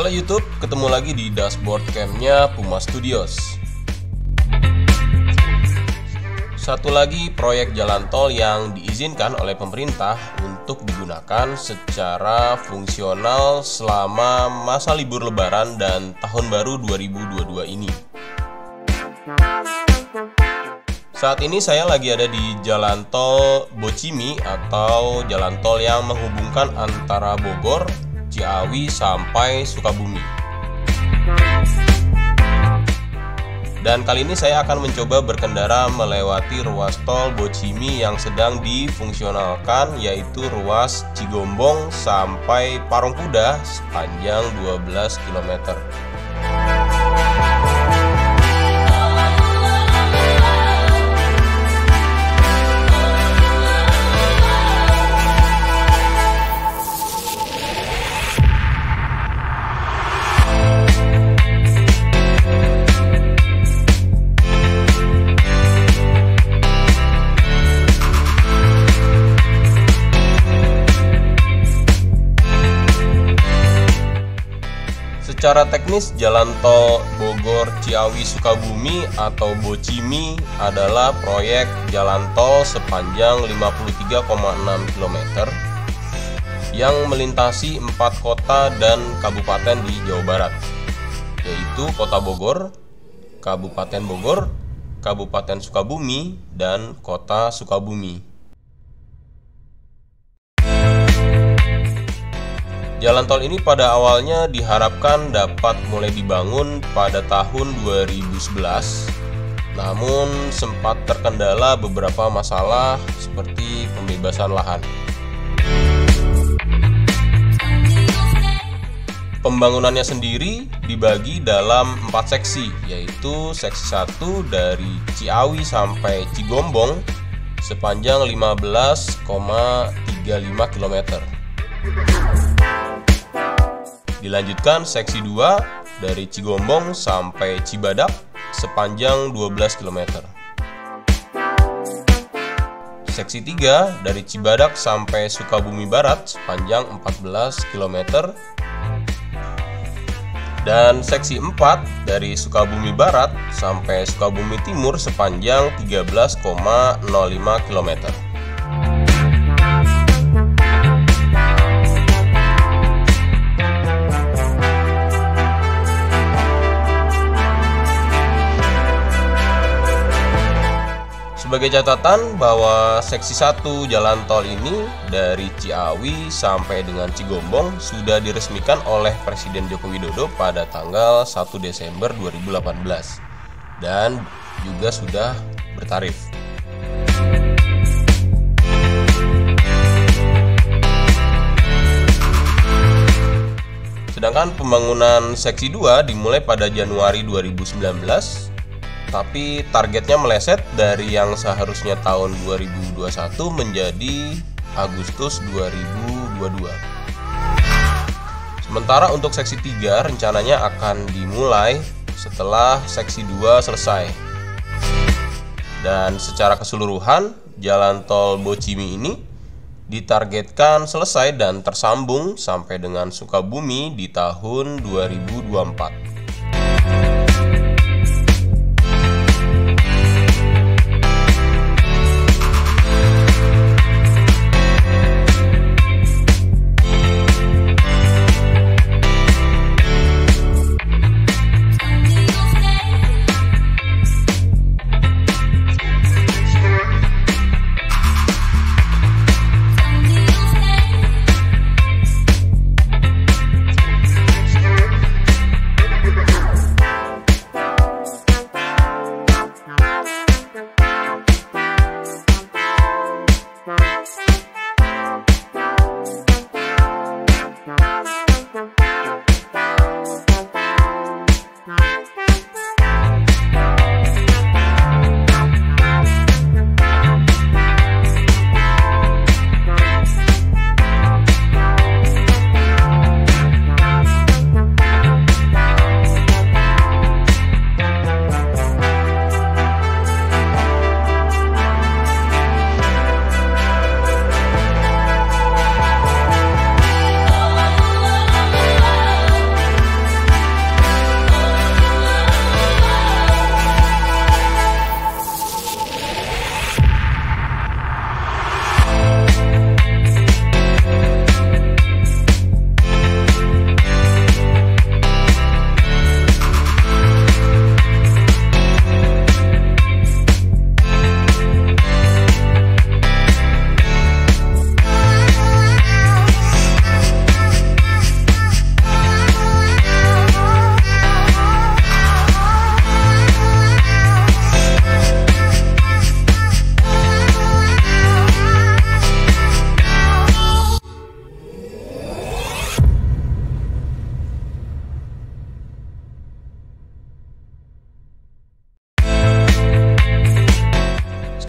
Halo YouTube, ketemu lagi di dashboard cam-nya Puma Studios. Satu lagi proyek jalan tol yang diizinkan oleh pemerintah untuk digunakan secara fungsional selama masa libur lebaran dan tahun baru 2022 ini. Saat ini saya lagi ada di jalan tol Bocimi atau jalan tol yang menghubungkan antara Bogor, Ciawi sampai Sukabumi. Dan kali ini saya akan mencoba berkendara melewati ruas tol Bocimi yang sedang difungsionalkan, yaitu ruas Cigombong sampai Parungkuda sepanjang 12 km. Secara teknis, jalan tol Bogor Ciawi Sukabumi atau Bocimi adalah proyek jalan tol sepanjang 53,6 km yang melintasi 4 kota dan kabupaten di Jawa Barat, yaitu Kota Bogor, Kabupaten Bogor, Kabupaten Sukabumi, dan Kota Sukabumi. Jalan tol ini pada awalnya diharapkan dapat mulai dibangun pada tahun 2011, namun sempat terkendala beberapa masalah seperti pembebasan lahan. Pembangunannya sendiri dibagi dalam 4 seksi, yaitu seksi 1 dari Ciawi sampai Cigombong sepanjang 15,35 km. Dilanjutkan seksi 2 dari Cigombong sampai Cibadak sepanjang 12 km. Seksi 3 dari Cibadak sampai Sukabumi Barat sepanjang 14 km. Dan seksi 4 dari Sukabumi Barat sampai Sukabumi Timur sepanjang 13,05 km. Sebagai catatan bahwa seksi 1 jalan tol ini dari Ciawi sampai dengan Cigombong sudah diresmikan oleh Presiden Joko Widodo pada tanggal 1 Desember 2018 dan juga sudah bertarif. Sedangkan pembangunan seksi 2 dimulai pada Januari 2019, tapi targetnya meleset dari yang seharusnya tahun 2021 menjadi Agustus 2022. Sementara untuk seksi 3 rencananya akan dimulai setelah seksi 2 selesai. Dan secara keseluruhan, jalan tol Bocimi ini ditargetkan selesai dan tersambung sampai dengan Sukabumi di tahun 2024.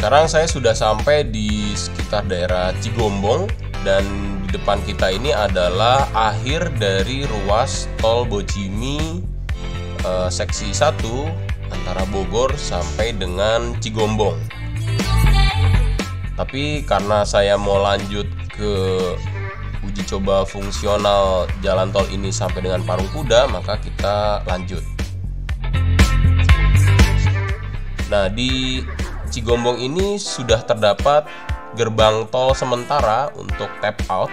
Sekarang saya sudah sampai di sekitar daerah Cigombong, dan di depan kita ini adalah akhir dari ruas tol Bocimi seksi 1 antara Bogor sampai dengan Cigombong. Tapi karena saya mau lanjut ke uji coba fungsional jalan tol ini sampai dengan Parungkuda, maka kita lanjut. Nah, di Cigombong ini sudah terdapat gerbang tol sementara untuk tap out,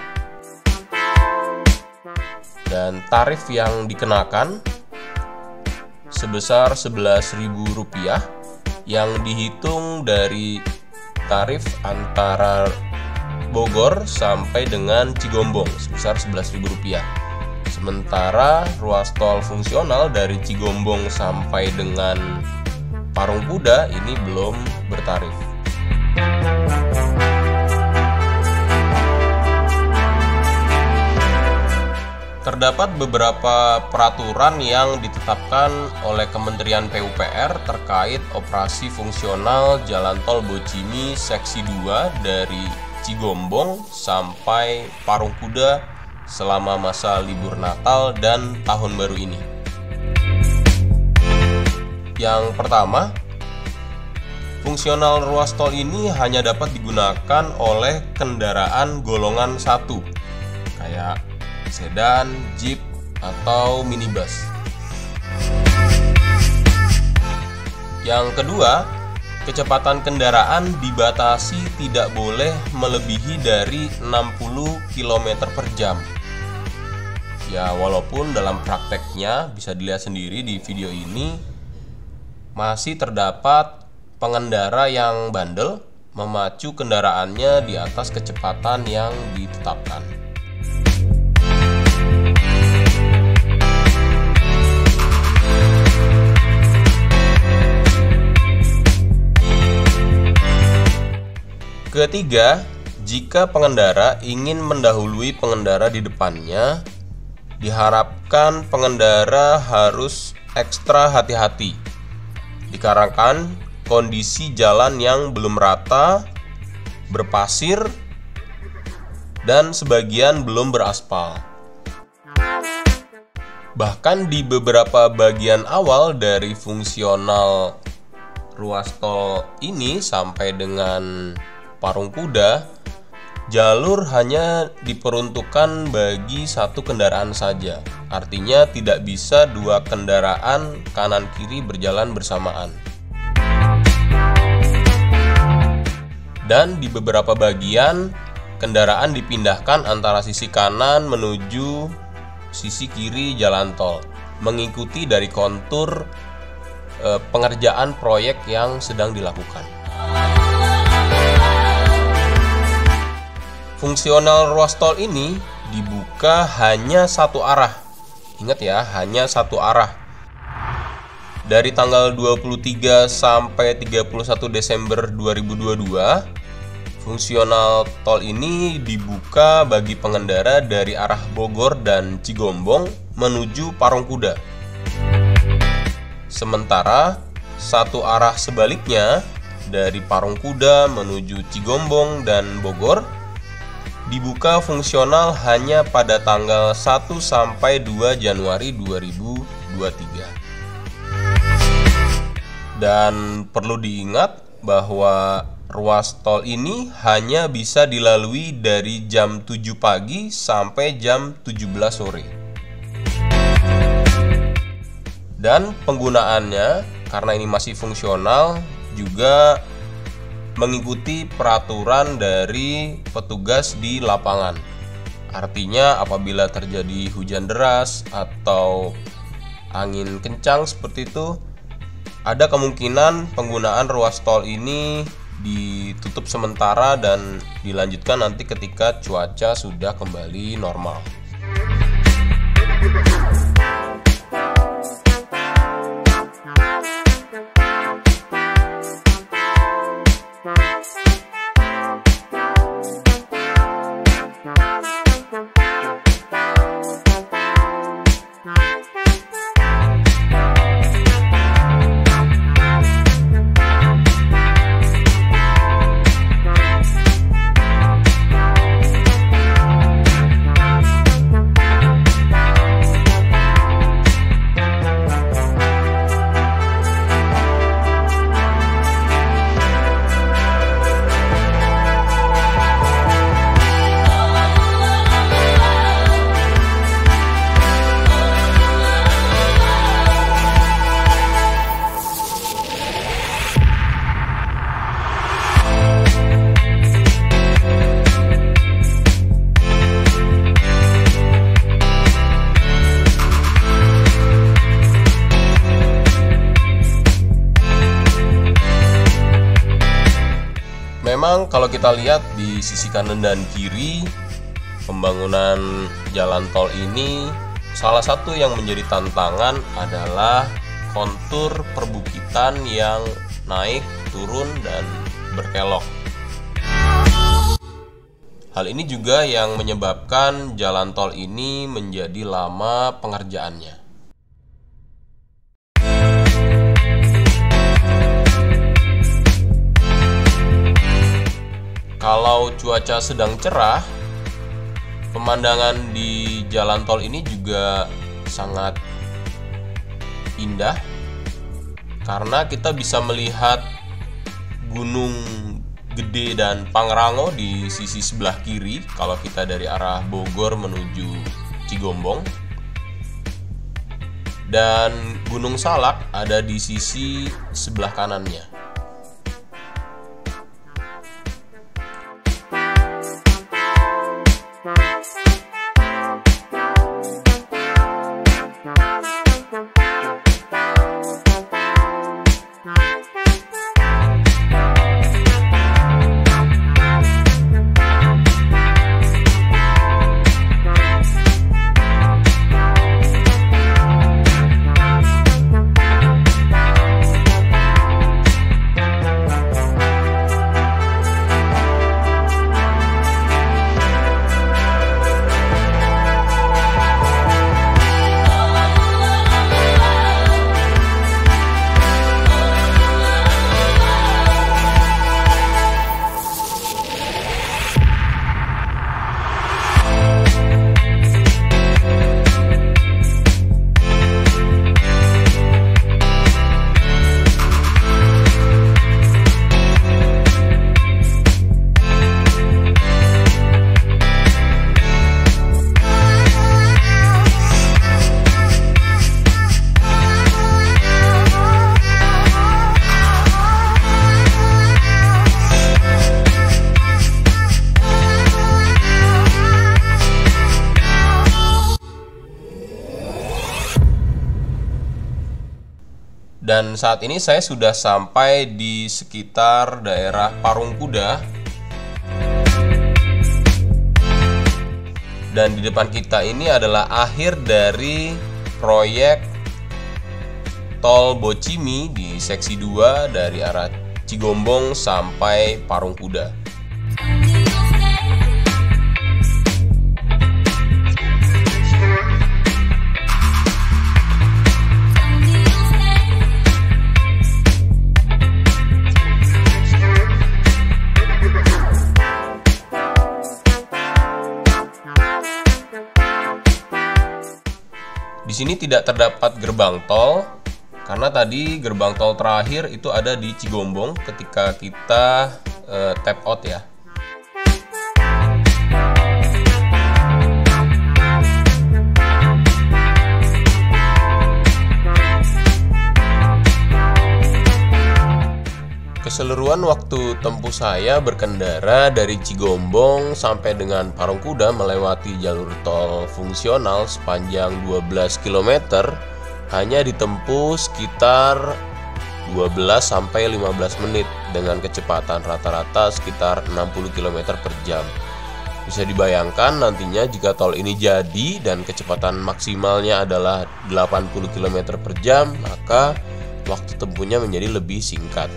dan tarif yang dikenakan sebesar Rp11.000 yang dihitung dari tarif antara Bogor sampai dengan Cigombong sebesar Rp11.000. Sementara ruas tol fungsional dari Cigombong sampai dengan Parungkuda ini belum bertarif. Terdapat beberapa peraturan yang ditetapkan oleh Kementerian PUPR terkait operasi fungsional Jalan Tol Bocimi Seksi 2 dari Cigombong sampai Parungkuda selama masa libur Natal dan Tahun Baru ini. Yang pertama, fungsional ruas tol ini hanya dapat digunakan oleh kendaraan golongan 1, kayak sedan, jeep, atau minibus. Yang kedua, kecepatan kendaraan dibatasi tidak boleh melebihi dari 60 km per jam. Ya, walaupun dalam prakteknya bisa dilihat sendiri di video ini, masih terdapat pengendara yang bandel memacu kendaraannya di atas kecepatan yang ditetapkan. Ketiga, jika pengendara ingin mendahului pengendara di depannya, diharapkan pengendara harus ekstra hati-hati dikarenakan kondisi jalan yang belum rata, berpasir, dan sebagian belum beraspal. Bahkan di beberapa bagian awal dari fungsional ruas tol ini sampai dengan Parungkuda, jalur hanya diperuntukkan bagi satu kendaraan saja. Artinya tidak bisa dua kendaraan kanan kiri berjalan bersamaan. Dan di beberapa bagian, kendaraan dipindahkan antara sisi kanan menuju sisi kiri jalan tol, mengikuti dari kontur pengerjaan proyek yang sedang dilakukan. Fungsional ruas tol ini dibuka hanya satu arah. Ingat ya, hanya satu arah. Dari tanggal 23 sampai 31 Desember 2022, fungsional tol ini dibuka bagi pengendara dari arah Bogor dan Cigombong menuju Parungkuda. Sementara satu arah sebaliknya dari Parungkuda menuju Cigombong dan Bogor dibuka fungsional hanya pada tanggal 1 sampai 2 Januari 2023. Dan perlu diingat bahwa ruas tol ini hanya bisa dilalui dari jam 7 pagi sampai jam 17 sore. Dan penggunaannya, karena ini masih fungsional, juga mengikuti peraturan dari petugas di lapangan. Artinya apabila terjadi hujan deras atau angin kencang seperti itu, ada kemungkinan penggunaan ruas tol ini ditutup sementara dan dilanjutkan nanti ketika cuaca sudah kembali normal. Memang kalau kita lihat di sisi kanan dan kiri pembangunan jalan tol ini, salah satu yang menjadi tantangan adalah kontur perbukitan yang naik, turun, dan berkelok. Hal ini juga yang menyebabkan jalan tol ini menjadi lama pengerjaannya. Kalau cuaca sedang cerah, pemandangan di jalan tol ini juga sangat indah karena kita bisa melihat Gunung Gede dan Pangrango di sisi sebelah kiri kalau kita dari arah Bogor menuju Cigombong, dan Gunung Salak ada di sisi sebelah kanannya. Dan saat ini saya sudah sampai di sekitar daerah Parung Kuda. Dan di depan kita ini adalah akhir dari proyek Tol Bocimi di seksi 2 dari arah Cigombong sampai Parung Kuda. Di sini tidak terdapat gerbang tol karena tadi gerbang tol terakhir itu ada di Cigombong ketika kita tap out ya. Keseluruhan waktu tempuh saya berkendara dari Cigombong sampai dengan Parung Kuda melewati jalur tol fungsional sepanjang 12 km hanya ditempuh sekitar 12-15 menit dengan kecepatan rata-rata sekitar 60 km per jam. Bisa dibayangkan nantinya jika tol ini jadi dan kecepatan maksimalnya adalah 80 km per jam, maka waktu tempuhnya menjadi lebih singkat.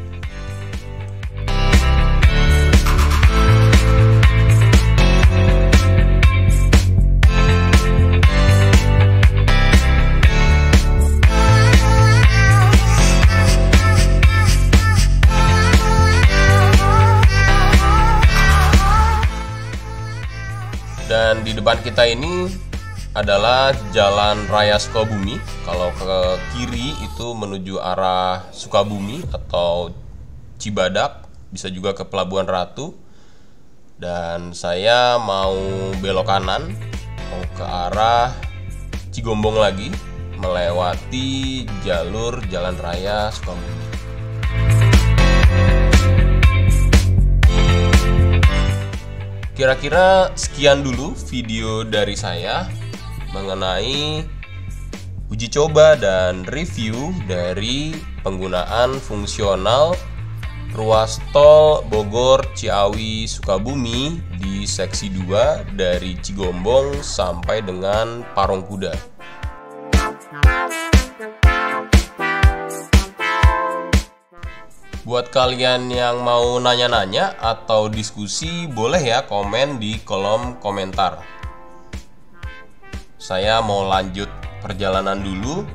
Dan di depan kita ini adalah Jalan Raya Sukabumi. Kalau ke kiri itu menuju arah Sukabumi atau Cibadak, bisa juga ke Pelabuhan Ratu. Dan saya mau belok kanan, mau ke arah Cigombong lagi, melewati jalur Jalan Raya Sukabumi. Kira-kira sekian dulu video dari saya mengenai uji coba dan review dari penggunaan fungsional ruas tol Bogor Ciawi Sukabumi di seksi 2 dari Cigombong sampai dengan Parungkuda. Buat kalian yang mau nanya-nanya atau diskusi, boleh ya komen di kolom komentar. Saya mau lanjut perjalanan dulu.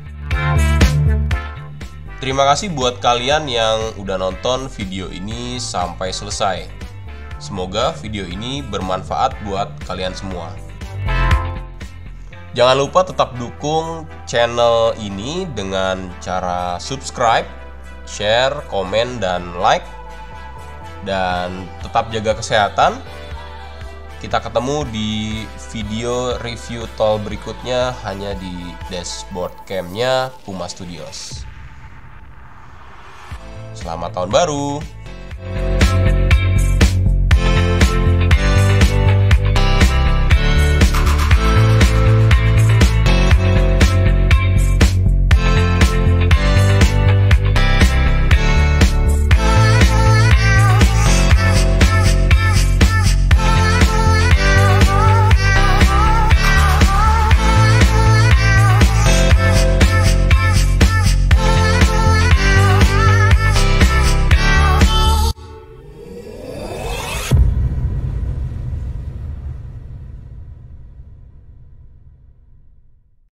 Terima kasih buat kalian yang udah nonton video ini sampai selesai. Semoga video ini bermanfaat buat kalian semua. Jangan lupa tetap dukung channel ini dengan cara subscribe, share, komen, dan like. Dan tetap jaga kesehatan. Kita ketemu di video review tol berikutnya hanya di dashboard cam-nya Puma Studios. Selamat tahun baru.